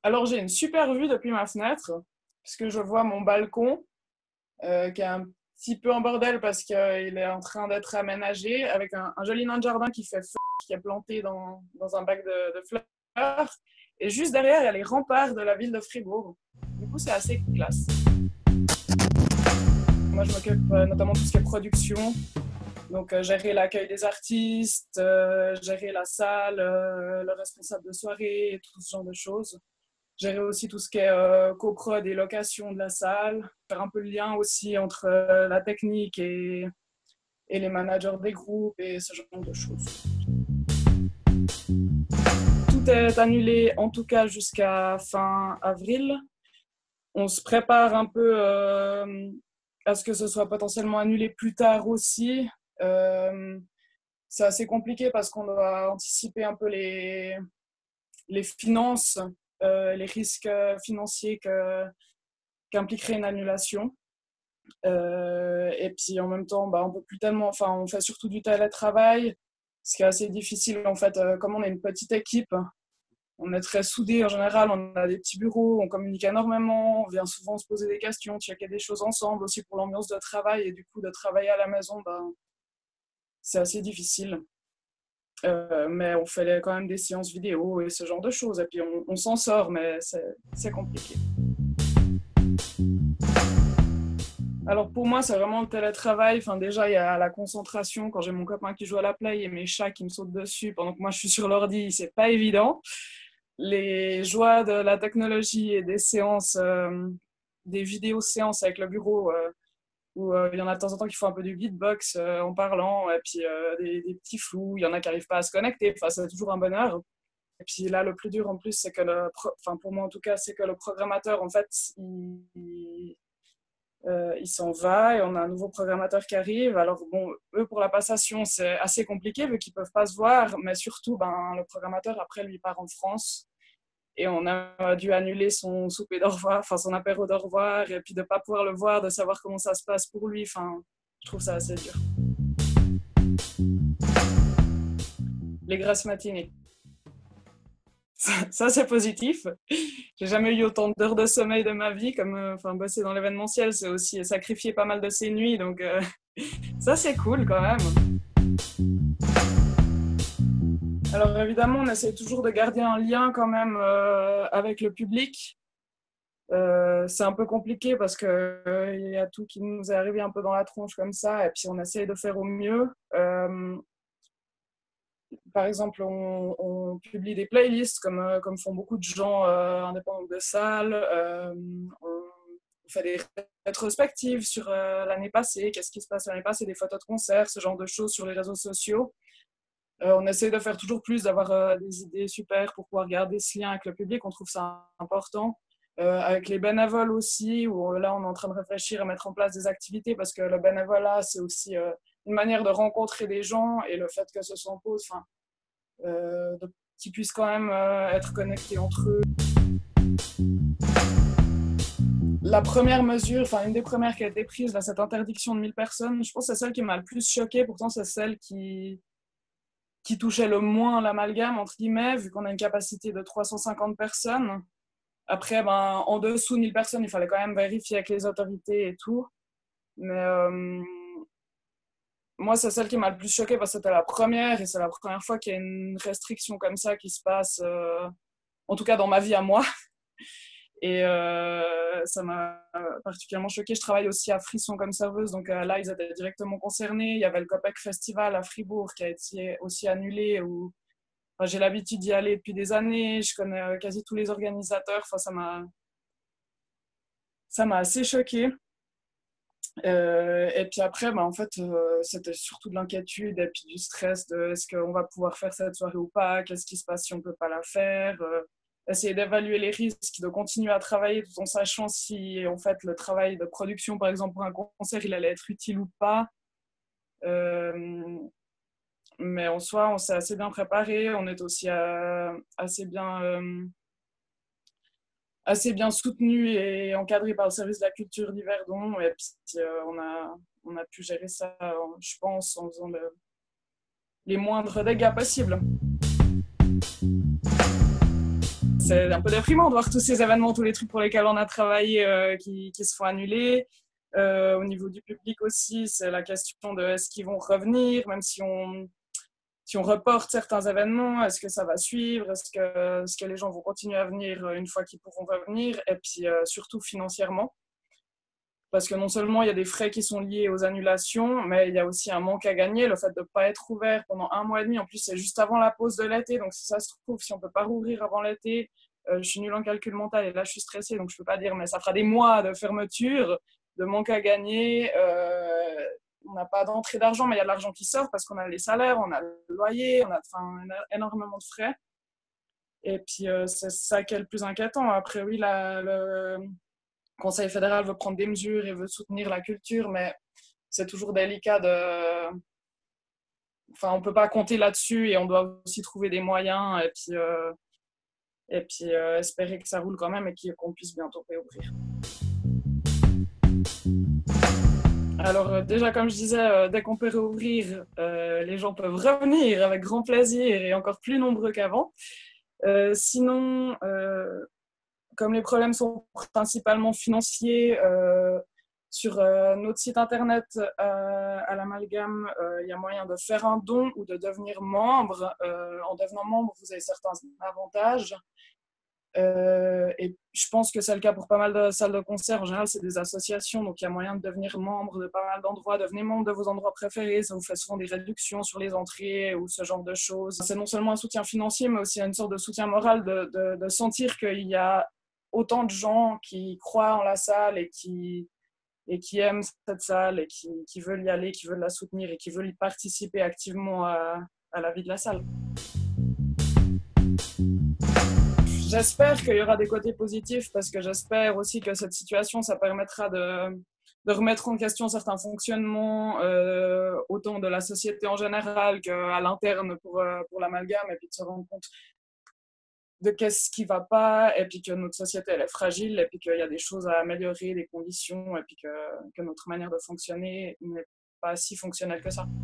Alors, j'ai une super vue depuis ma fenêtre, puisque je vois mon balcon, qui est un petit peu en bordel parce qu'il est en train d'être aménagé, avec un joli nain de jardin qui fait feu, qui est planté dans un bac de fleurs. Et juste derrière, il y a les remparts de la ville de Fribourg. Du coup, c'est assez classe. Moi, je m'occupe notamment de tout ce qui est production. Donc, gérer l'accueil des artistes, gérer la salle, le responsable de soirée, tout ce genre de choses. Gérer aussi tout ce qui est coprod et location de la salle. Faire un peu le lien aussi entre la technique et les managers des groupes et ce genre de choses. Tout est annulé, en tout cas jusqu'à fin avril. On se prépare un peu à ce que ce soit potentiellement annulé plus tard aussi. C'est assez compliqué parce qu'on doit anticiper un peu les finances, les risques financiers qu'impliquerait une annulation. Et puis en même temps, on peut plus tellement, enfin, on fait surtout du télétravail, ce qui est assez difficile en fait. Comme on est une petite équipe, on est très soudés en général, on a des petits bureaux, on communique énormément, on vient souvent se poser des questions, checker des choses ensemble aussi pour l'ambiance de travail, et du coup de travailler à la maison, c'est assez difficile. Mais on fait quand même des séances vidéo et ce genre de choses, et puis on s'en sort, mais c'est compliqué. Alors pour moi, c'est vraiment le télétravail. Enfin, déjà, il y a la concentration quand j'ai mon copain qui joue à la play et mes chats qui me sautent dessus pendant que moi je suis sur l'ordi, c'est pas évident. Les joies de la technologie et des séances, des vidéo-séances avec le bureau, où il y en a de temps en temps qui font un peu du beatbox en parlant, et puis des petits flous, il y en a qui n'arrivent pas à se connecter, enfin, c'est toujours un bonheur. Et puis là, le plus dur en plus, c'est que enfin, pour moi en tout cas, c'est que le programmateur, en fait, il s'en va et on a un nouveau programmateur qui arrive. Alors bon, eux pour la passation c'est assez compliqué vu qu'ils peuvent pas se voir, mais surtout le programmateur après lui part en France et on a dû annuler son souper d'au revoir, enfin son apéro d'au revoir, et puis de pas pouvoir le voir, de savoir comment ça se passe pour lui. Enfin, je trouve ça assez dur. Les grasses matinées. Ça, c'est positif. J'ai jamais eu autant d'heures de sommeil de ma vie, comme bosser dans l'événementiel, c'est aussi sacrifier pas mal de ses nuits, donc ça c'est cool quand même. Alors évidemment, on essaie toujours de garder un lien quand même avec le public. C'est un peu compliqué parce qu'il y a tout qui nous est arrivé un peu dans la tronche comme ça, et puis on essaie de faire au mieux. Par exemple, on publie des playlists comme font beaucoup de gens indépendants de salles. On fait des rétrospectives sur l'année passée, qu'est-ce qui se passe l'année passée, des photos de concerts, ce genre de choses sur les réseaux sociaux. On essaie de faire toujours plus, d'avoir des idées super pour pouvoir garder ce lien avec le public. On trouve ça important. Avec les bénévoles aussi, où là, on est en train de réfléchir à mettre en place des activités parce que le bénévolat, c'est aussi une manière de rencontrer des gens, et le fait que ce soit en pause, qu'ils puissent quand même être connectés entre eux. La première mesure, une des premières qui a été prise, là, cette interdiction de 1000 personnes, je pense que c'est celle qui m'a le plus choquée. Pourtant, c'est celle qui touchait le moins l'amalgame, entre guillemets, vu qu'on a une capacité de 350 personnes. Après, en dessous de 1000 personnes, il fallait quand même vérifier avec les autorités et tout. Mais moi, c'est celle qui m'a le plus choquée parce que c'était la première, et c'est la première fois qu'il y a une restriction comme ça qui se passe, en tout cas dans ma vie à moi. Et ça m'a particulièrement choquée. Je travaille aussi à Frisson comme serveuse, donc là, ils étaient directement concernés. Il y avait le Copec Festival à Fribourg qui a été aussi annulé. J'ai l'habitude d'y aller depuis des années. Je connais quasi tous les organisateurs. Ça m'a assez choquée. Et puis après, en fait, c'était surtout de l'inquiétude et puis du stress de est-ce qu'on va pouvoir faire cette soirée ou pas, qu'est-ce qui se passe si on ne peut pas la faire, essayer d'évaluer les risques, de continuer à travailler tout en sachant si en fait le travail de production, par exemple pour un concert, il allait être utile ou pas. Mais en soi, on s'est assez bien préparé, on est aussi assez bien soutenu et encadré par le service de la culture d'Yverdon, et puis on a pu gérer ça, je pense, en faisant les moindres dégâts possibles. c'est un peu déprimant de voir tous ces événements, tous les trucs pour lesquels on a travaillé qui se font annuler. Au niveau du public aussi, c'est la question de est-ce qu'ils vont revenir, même si on reporte certains événements, est-ce que ça va suivre, est-ce que les gens vont continuer à venir une fois qu'ils pourront revenir, et puis surtout financièrement. Parce que non seulement il y a des frais qui sont liés aux annulations, mais il y a aussi un manque à gagner, le fait de ne pas être ouvert pendant 1 mois et demi. En plus, c'est juste avant la pause de l'été, donc si ça se trouve, si on ne peut pas rouvrir avant l'été, je suis nulle en calcul mental et là je suis stressée, donc je ne peux pas dire, mais ça fera des mois de fermeture, de manque à gagner. On n'a pas d'entrée d'argent, mais il y a de l'argent qui sort parce qu'on a les salaires, on a le loyer, on a énormément de frais. Et puis, c'est ça qui est le plus inquiétant. Après, oui, le Conseil fédéral veut prendre des mesures et veut soutenir la culture, mais c'est toujours délicat de... Enfin, on ne peut pas compter là-dessus et on doit aussi trouver des moyens et puis espérer que ça roule quand même et qu'on puisse bientôt réouvrir. Alors déjà, comme je disais, dès qu'on peut réouvrir, les gens peuvent revenir avec grand plaisir et encore plus nombreux qu'avant. Sinon, comme les problèmes sont principalement financiers, sur notre site internet à l'Amalgame, il y a moyen de faire un don ou de devenir membre. En devenant membre, vous avez certains avantages. Et je pense que c'est le cas pour pas mal de salles de concert. En général, c'est des associations, donc il y a moyen de devenir membre de pas mal d'endroits. Devenez membre de vos endroits préférés, ça vous fait souvent des réductions sur les entrées ou ce genre de choses. C'est non seulement un soutien financier, mais aussi une sorte de soutien moral de sentir qu'il y a autant de gens qui croient en la salle et qui aiment cette salle et qui veulent y aller, qui veulent la soutenir et qui veulent y participer activement à la vie de la salle. J'espère qu'il y aura des côtés positifs parce que j'espère aussi que cette situation, ça permettra de remettre en question certains fonctionnements, autant de la société en général qu'à l'interne pour l'Amalgame, et puis de se rendre compte de qu'est-ce qui ne va pas, et puis que notre société elle est fragile, et puis qu'il y a des choses à améliorer, des conditions, et puis que notre manière de fonctionner n'est pas si fonctionnelle que ça.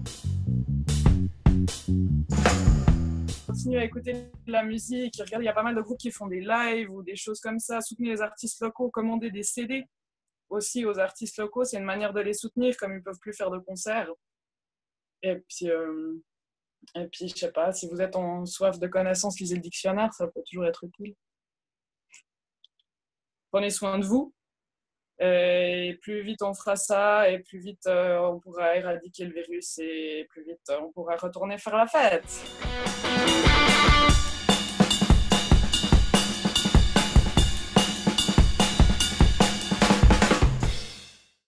Continuez à écouter de la musique, regardez, il y a pas mal de groupes qui font des lives ou des choses comme ça, soutenez les artistes locaux, commandez des CD aussi aux artistes locaux, c'est une manière de les soutenir comme ils ne peuvent plus faire de concerts. Et puis, je sais pas, si vous êtes en soif de connaissances, lisez le dictionnaire, ça peut toujours être utile. Prenez soin de vous, et plus vite on fera ça, et plus vite on pourra éradiquer le virus, et plus vite on pourra retourner faire la fête.